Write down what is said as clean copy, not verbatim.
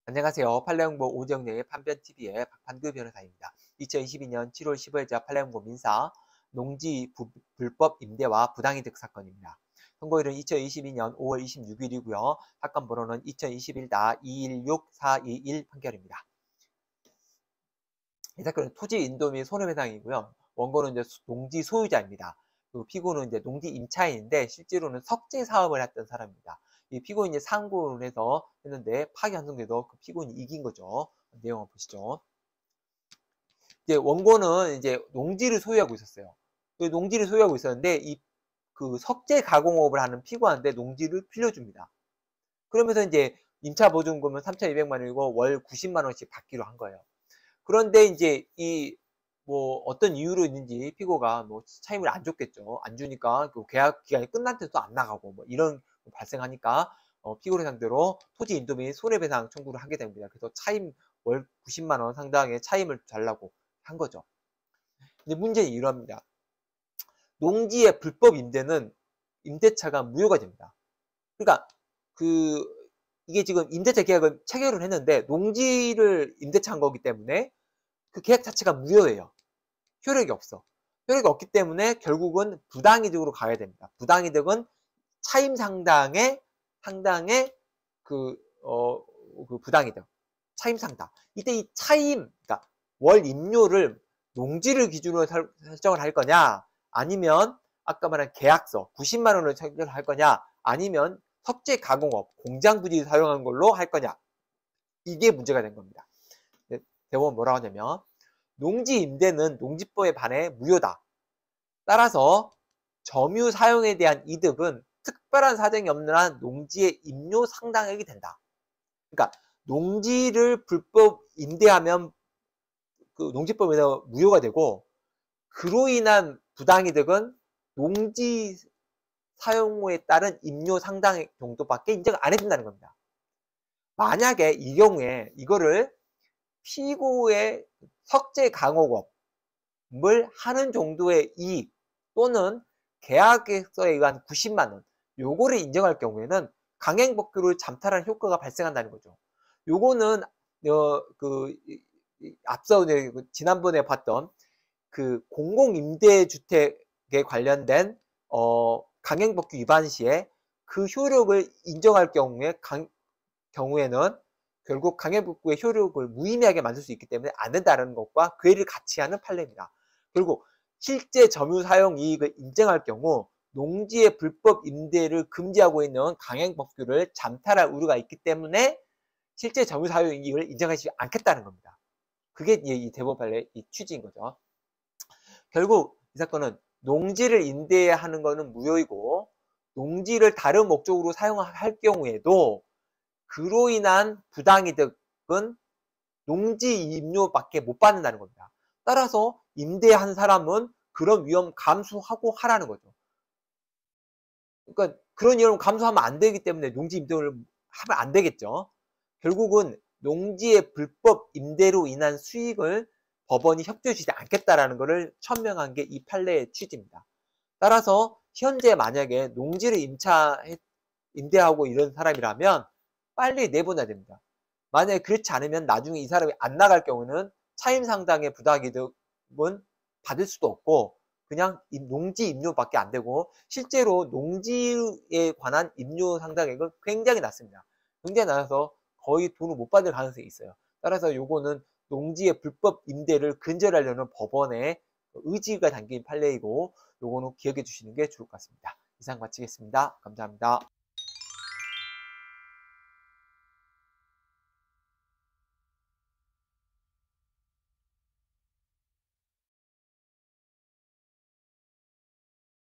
안녕하세요. 판례홍보 오정래의 판변TV의 박판규 변호사입니다. 2022년 7월 15일자 판례홍보 민사 농지 불법 임대와 부당이득 사건입니다. 선고일은 2022년 5월 26일이고요. 사건 번호는 2021-216421 판결입니다. 이 사건은 토지 인도 및 손해배상이고요. 원고는 이제 농지 소유자입니다. 그리고 피고는 이제 농지 임차인인데 실제로는 석재 사업을 했던 사람입니다. 이 피고인이 상고를 해서 했는데 파기 환송돼서 그 피고인이 이긴 거죠. 내용을 보시죠. 이제 원고는 이제 농지를 소유하고 있었어요. 그 농지를 소유하고 있었는데 그 석재 가공업을 하는 피고한테 농지를 빌려줍니다. 그러면서 이제 임차 보증금은 3,200만 원이고 월 90만 원씩 받기로 한 거예요. 그런데 이제 뭐 어떤 이유로 있는지 피고가 뭐 차임을 안 줬겠죠. 안 주니까 그 계약 기간이 끝났는데도 안 나가고 뭐 이런 발생하니까 피고를 상대로 토지 인도 및 손해배상 청구를 하게 됩니다. 그래서 차임 월 90만 원 상당의 차임을 달라고 한 거죠. 근데 문제는 이럽니다. 농지의 불법 임대는 임대차가 무효가 됩니다. 그러니까 이게 지금 임대차 계약을 체결을 했는데 농지를 임대차한 거기 때문에 그 계약 자체가 무효예요. 효력이 없어. 효력이 없기 때문에 결국은 부당이득으로 가야 됩니다. 부당이득은 차임 상당의 그 부당이득. 차임 상당. 이때 이 차임, 그러니까 월 임료를 농지를 기준으로 설정을 할 거냐, 아니면 아까 말한 계약서 90만 원을 설정할 거냐, 아니면 석재 가공업, 공장 부지 사용한 걸로 할 거냐. 이게 문제가 된 겁니다. 대법원 뭐라고 하냐면 농지 임대는 농지법에 반해 무효다. 따라서 점유 사용에 대한 이득은 특별한 사정이 없는 한 농지의 임료 상당액이 된다. 그러니까 농지를 불법 임대하면 그 농지법에서 무효가 되고 그로 인한 부당이득은 농지 사용에 따른 임료 상당액 정도밖에 인정 안 해준다는 겁니다. 만약에 이 경우에 이거를 피고의 석재 강업업을 하는 정도의 이익 또는 계약서에 의한 90만 원 요거를 인정할 경우에는 강행법규를 잠탈하는 효과가 발생한다는 거죠. 요거는 앞서 지난번에 봤던 그 공공임대주택에 관련된 강행법규 위반 시에 그 효력을 인정할 경우에는 결국 강행법규의 효력을 무의미하게 만들 수 있기 때문에 안 된다는 것과 괴리를 같이 하는 판례입니다. 결국 실제 점유 사용 이익을 인정할 경우 농지의 불법 임대를 금지하고 있는 강행법규를 잠탈할 우려가 있기 때문에 실제 점유 사용 이익을 인정하지 않겠다는 겁니다. 그게 이 대법원 판례의 취지인 거죠. 결국 이 사건은 농지를 임대하는 것은 무효이고 농지를 다른 목적으로 사용할 경우에도 그로 인한 부당이득은 농지 임료밖에 못 받는다는 겁니다. 따라서 임대한 사람은 그런 위험 감수하고 하라는 거죠. 그러니까 그런 위험 감수하면 안 되기 때문에 농지 임대를 하면 안 되겠죠. 결국은 농지의 불법 임대로 인한 수익을 법원이 협조해 주지 않겠다라는 것을 천명한 게 이 판례의 취지입니다. 따라서 현재 만약에 농지를 임대하고 이런 사람이라면 빨리 내보내야 됩니다. 만약에 그렇지 않으면 나중에 이 사람이 안 나갈 경우는 차임 상당의 부당이득은 받을 수도 없고 그냥 농지 임료밖에 안 되고 실제로 농지에 관한 임료 상당액은 굉장히 낮습니다. 굉장히 낮아서 거의 돈을 못 받을 가능성이 있어요. 따라서 요거는 농지의 불법 임대를 근절하려는 법원의 의지가 담긴 판례이고 요거는 기억해 주시는 게 좋을 것 같습니다. 이상 마치겠습니다. 감사합니다.